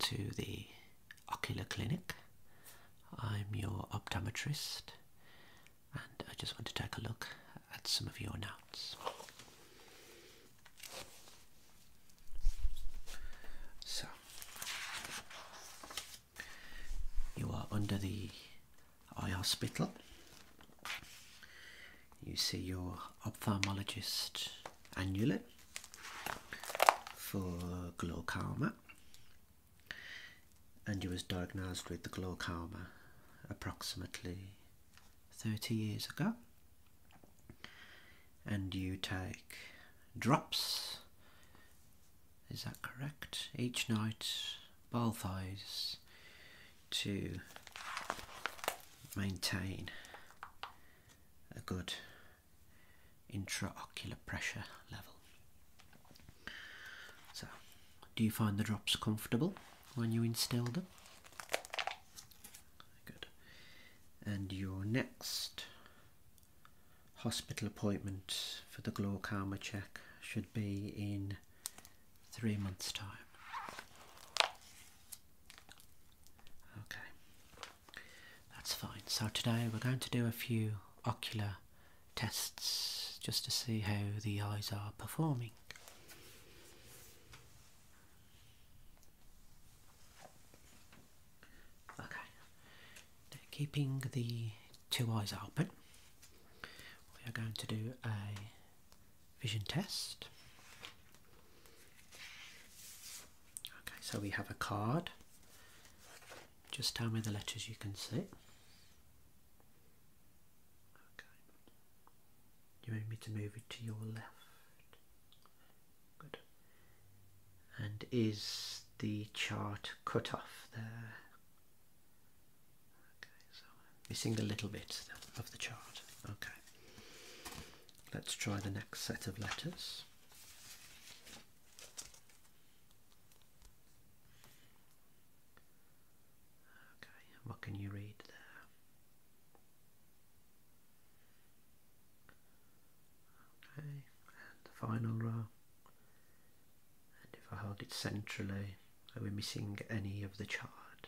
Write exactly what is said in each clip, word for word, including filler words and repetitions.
to the Ocular Clinic. I'm your optometrist and I just want to take a look at some of your notes. So, you are under the eye hospital. You see your ophthalmologist annually for glaucoma, and you was diagnosed with the glaucoma approximately thirty years ago, and you take drops, is that correct, each night, both eyes, to maintain a good intraocular pressure level. So, do you find the drops comfortable when you instill them? Good. And your next hospital appointment for the glaucoma check should be in three months' time. Okay, that's fine. So today we're going to do a few ocular tests just to see how the eyes are performing. Okay, now keeping the two eyes open, we are going to do a vision test. Okay, so we have a card. Just tell me the letters you can see. You want me to move it to your left? Good. And is the chart cut off there? Okay, so missing a little bit of the chart. Okay. Let's try the next set of letters. Okay, what can you read there? Okay, and the final row, and if I hold it centrally, are we missing any of the chart?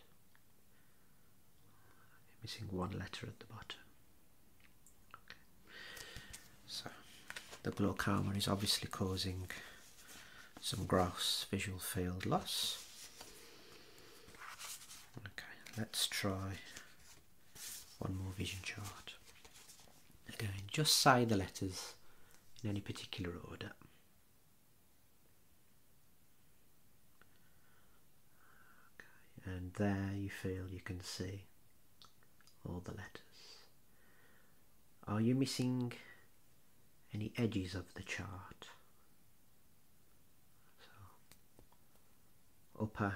We're missing one letter at the bottom. Okay. So the glaucoma is obviously causing some gross visual field loss. Okay, let's try one more vision chart. Again, just say the letters in any particular order. Okay, and there you feel you can see all the letters. Are you missing any edges of the chart? So upper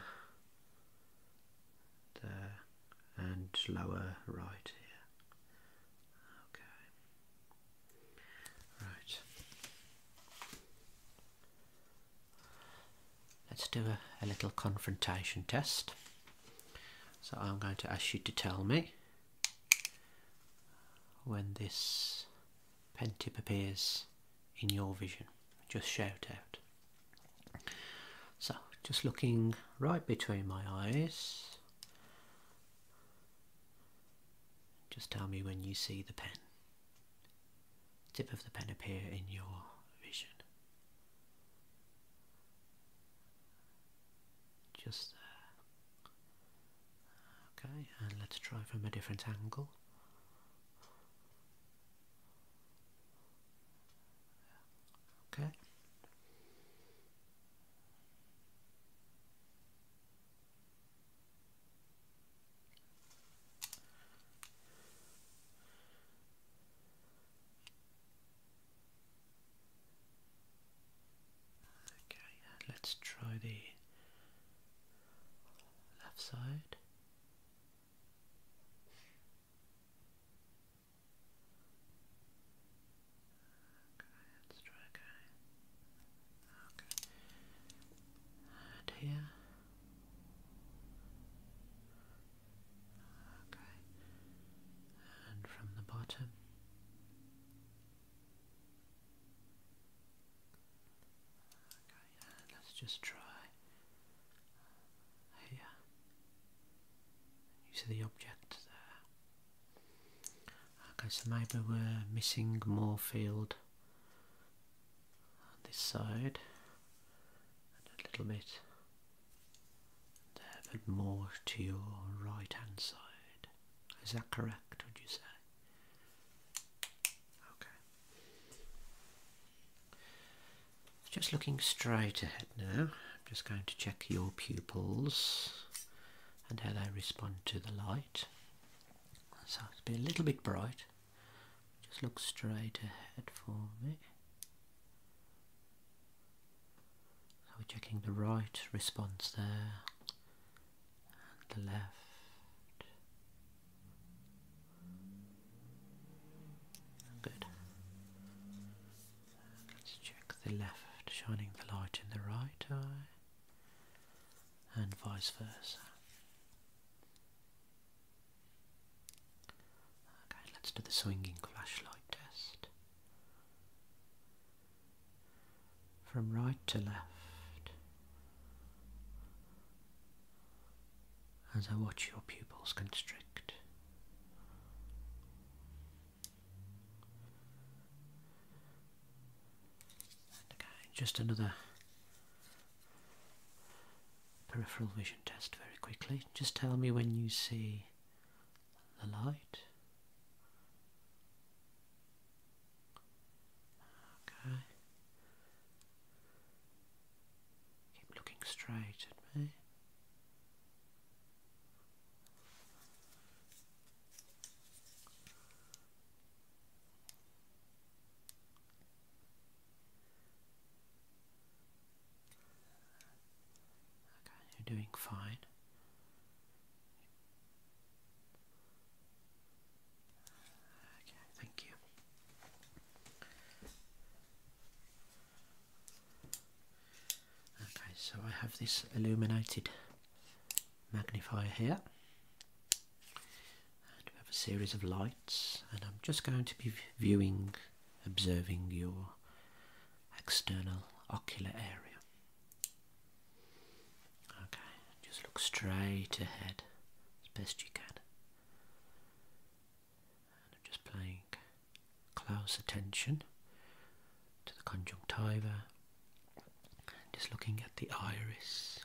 there and lower right here. Okay. Right. Let's do a, a little confrontation test. So I'm going to ask you to tell me when this pen tip appears in your vision. Just shout out. So, just looking right between my eyes. Just tell me when you see the pen, tip of the pen appear in your vision. Just there. Okay, and let's try from a different angle. Okay. Okay, let's try the left side. Here. Okay. And from the bottom. Okay, and let's just try here. see the object there. Okay, so maybe we're missing more field on this side and a little bit there, but more to your right hand side. Is that correct, would you say? Okay. Just looking straight ahead now. I'm just going to check your pupils and how they respond to the light. So it's been a little bit bright. Just look straight ahead for me. So we're checking the right response there and the left. Good. Let's check the left, shining the light in the right eye and vice versa. Okay, let's do the swinging flashlight test. From right to left, as I watch your pupils constrict. And again, just another peripheral vision test very quickly. Just tell me when you see the light. Okay. Keep looking straight at me. Okay, you're doing fine. Okay, thank you. Okay, so I have this illuminated magnifier here, and we have a series of lights, and I'm just going to be viewing, observing your external ocular area. Okay, just look straight ahead as best you can. And I'm just paying close attention to the conjunctiva, just looking at the iris.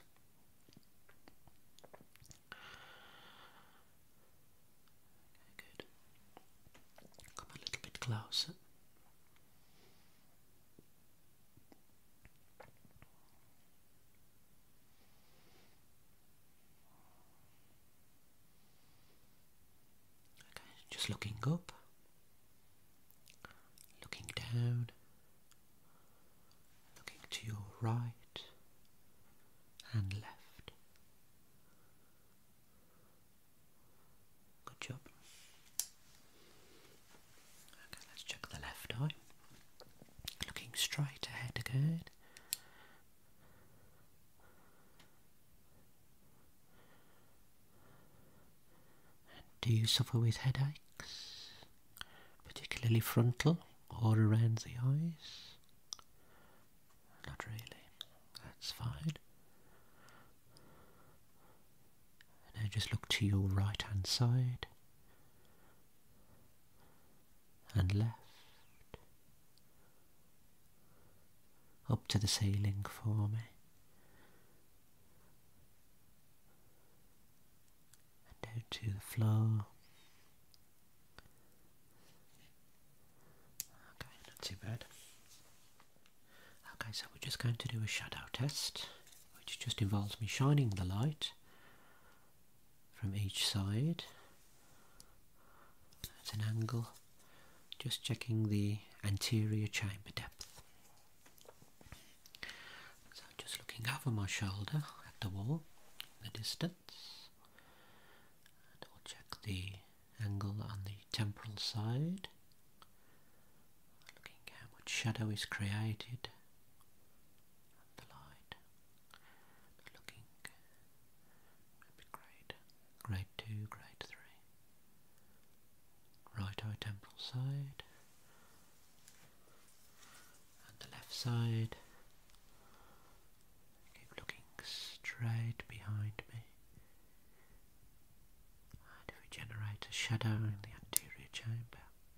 Okay, good. Come a little bit closer. Okay, just looking up, looking down, looking to your right and left. Good job. Okay, let's check the left eye. Looking straight ahead again. Do you suffer with headaches, particularly frontal or around the eyes? Not really. That's fine. Now just look to your right hand side and left, up to the ceiling for me, and down to the floor. Okay, not too bad. Okay, so we're just going to do a shadow test, which just involves me shining the light from each side at an angle, just checking the anterior chamber depth. So just looking over my shoulder at the wall in the distance, and I'll check the angle on the temporal side, looking how much shadow is created. The light, looking maybe grade, grade two, grade three. Right eye temporal side, and the left side. Keep looking straight behind me. a shadow in the anterior chamber.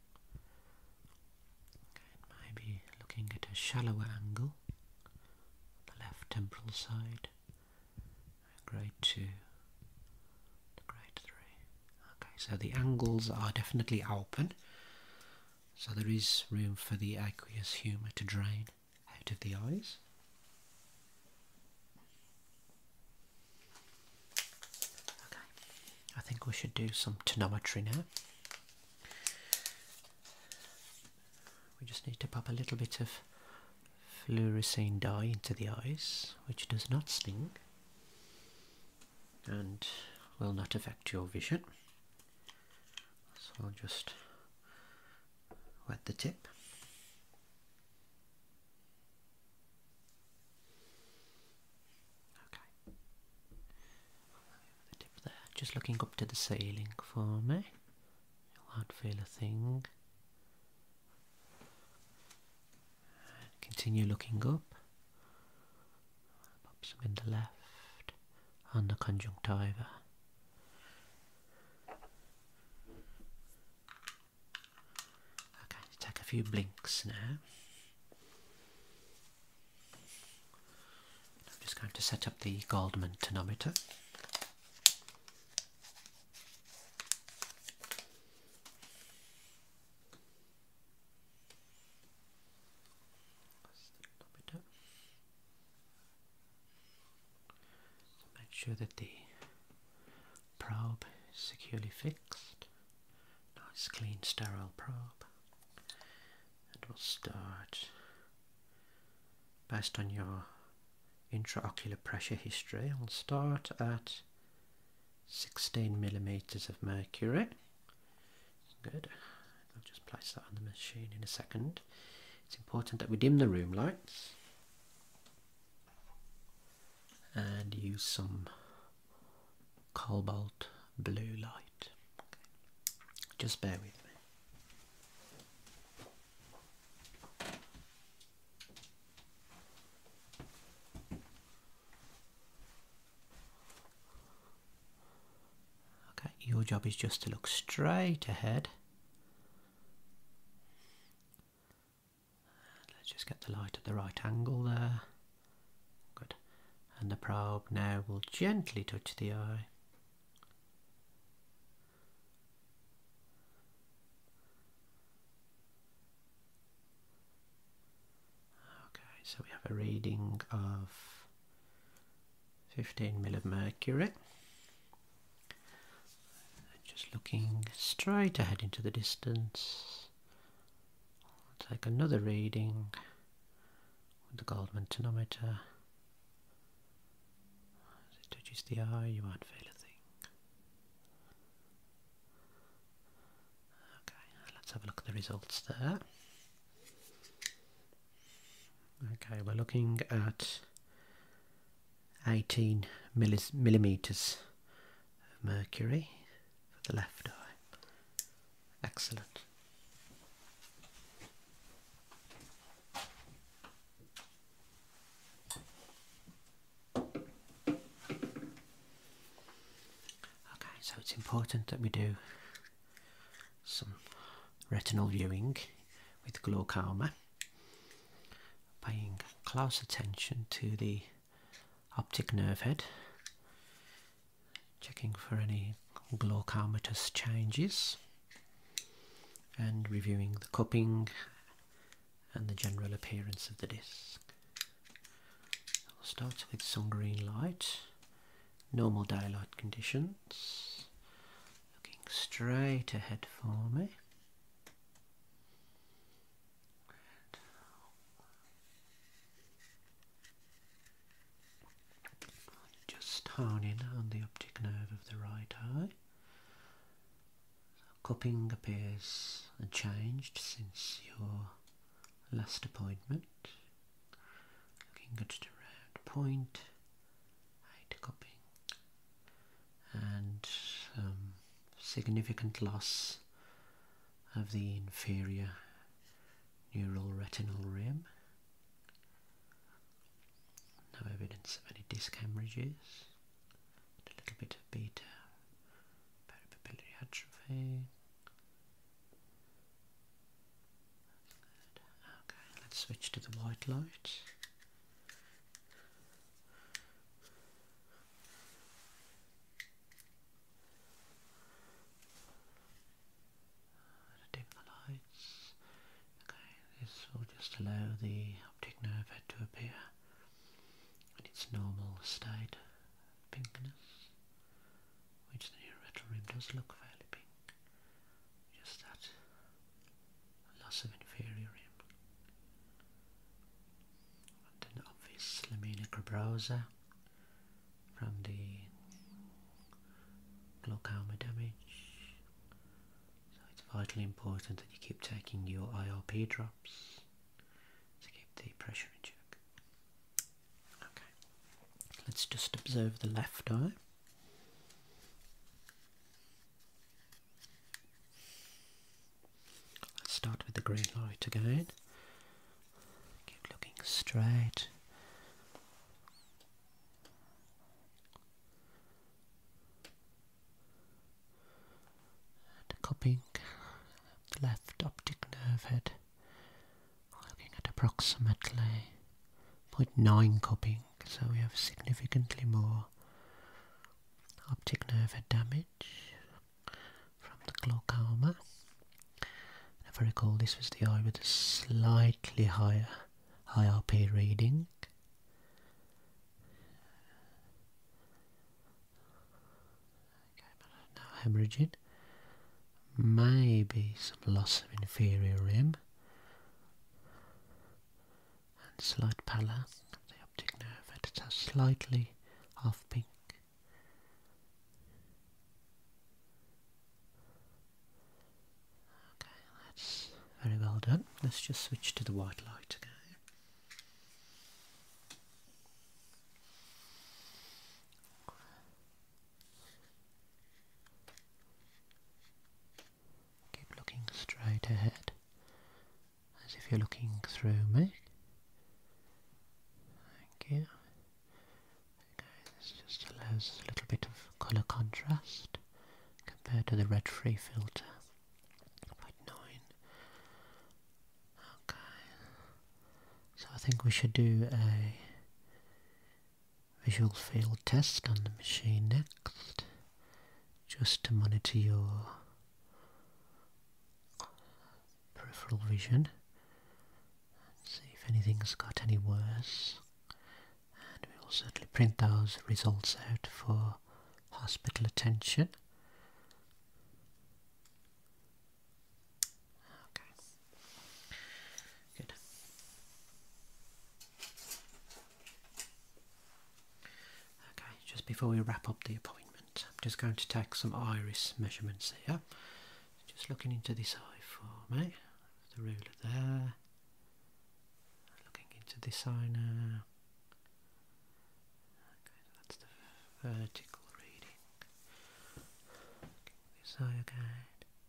Okay, maybe looking at a shallower angle on the left temporal side. Grade two to grade three. Okay, so the angles are definitely open, so there is room for the aqueous humour to drain out of the eyes. Okay, I think we should do some tonometry now. We just need to pop a little bit of fluorescein dye into the eyes, which does not sting and will not affect your vision. So I'll just wet the tip. Okay. The tip there, just looking up to the ceiling for me. You won't feel a thing. And continue looking up. Pop some in the left. On the conjunctiva. Okay, take a few blinks now. I'm just going to set up the Goldman tonometer. Sure that the probe is securely fixed. Nice clean sterile probe. And we'll start based on your intraocular pressure history. We'll start at sixteen millimeters of mercury. Good. I'll just place that on the machine in a second. It's important that we dim the room lights and use some cobalt blue light. Okay. Just bear with me. Okay, your job is just to look straight ahead. Let's just get the light at the right angle there. Good. And the probe now will gently touch the eye. Okay, so we have a reading of fifteen mil of mercury. Just looking straight ahead into the distance. I'll take another reading with the Goldman tonometer. Touches the eye, you won't feel a thing. Okay, let's have a look at the results there. Okay, we're looking at eighteen millimeters of mercury for the left eye. Excellent. So it's important that we do some retinal viewing with glaucoma, paying close attention to the optic nerve head, checking for any glaucomatous changes, and reviewing the cupping and the general appearance of the disc. I'll start with some green light, normal daylight conditions. Straight ahead for me. Just hone in on the optic nerve of the right eye. So cupping appears unchanged since your last appointment. Looking at around point eight cupping and um, significant loss of the inferior neural retinal rim. No evidence of any disc hemorrhages. A little bit of beta parapupillary atrophy. working. Okay, let's switch to the white light. Dim the lights. Okay, this will just allow the optic nerve head to appear in its normal state of pinkness, which the neuroretinal rim does look fairly pink. Just that loss of inferior rim. And an obvious lamina cribrosa from the glaucoma damage. So it's vitally important that you keep taking your I R P drops to keep the pressure in check. Okay, let's just observe the left eye. Let's start with the green light again. Keep looking straight. And cupping the left optic nerve head. Looking at approximately zero point nine cupping, so we have significantly more optic nerve head damage from the glaucoma. If I recall, this was the eye with a slightly higher I R P reading. Okay, but now hemorrhaging. Maybe some loss of inferior rim. And slight pallor of the optic nerve head. It's a slightly off pink. Okay, that's very well done. Let's just switch to the white light again. Keep looking straight ahead, as if you're looking through me. Thank you. Okay, this just allows a little bit of colour contrast compared to the red free filter. zero point nine. Okay. So I think we should do a visual field test on the machine next, just to monitor your peripheral vision and see if anything's got any worse. And we will certainly print those results out for hospital attention. Okay. Good. Okay, just before we wrap up the appointment, I'm just going to take some iris measurements here. Just looking into this eye for me. The ruler there. Looking into this eye now. Okay, that's the vertical reading. Looking this eye again.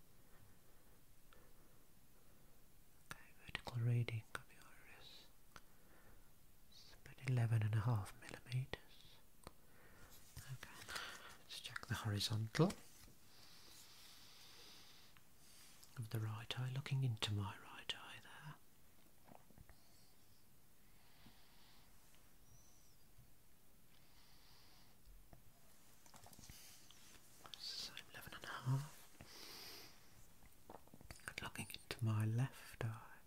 Okay, vertical reading of the iris. It's about eleven and a half millimeters. Okay, let's check the horizontal of the right eye, looking into my right eye there. Same eleven and a half. And looking into my left eye.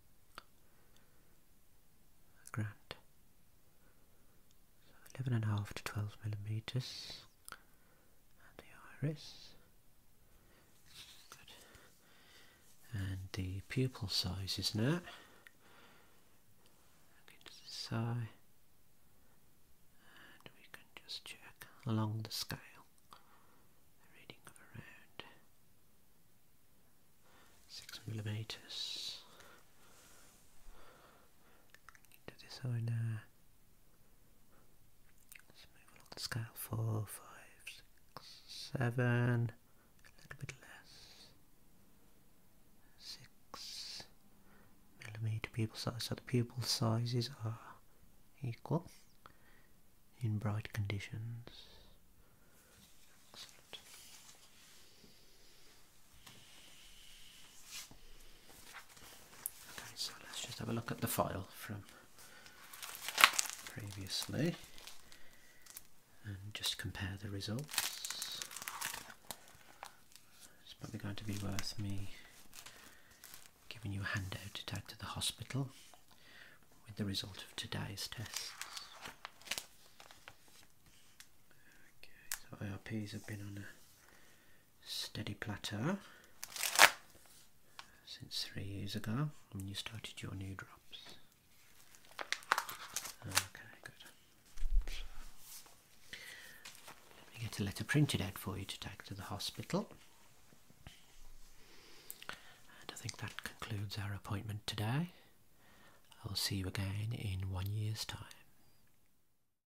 Grand. So eleven and a half to twelve millimeters. And the iris. And the pupil sizes now. Look into the side, and we can just check along the scale a reading of around six millimeters. Into this eye now. Let's move along the scale. Four, five, six, seven. A little bit less. Millimeter pupil size, so the pupil sizes are equal in bright conditions. Excellent. have a look at the file from previously and just compare the results. It's probably going to be worth me giving you a handout to take to the hospital with the result of today's tests. Okay, so I R Ps have been on a steady plateau since three years ago when you started your new drops. Okay, good. Let me get a letter printed out for you to take to the hospital. And I think that concludes our appointment today. I'll see you again in one year's time.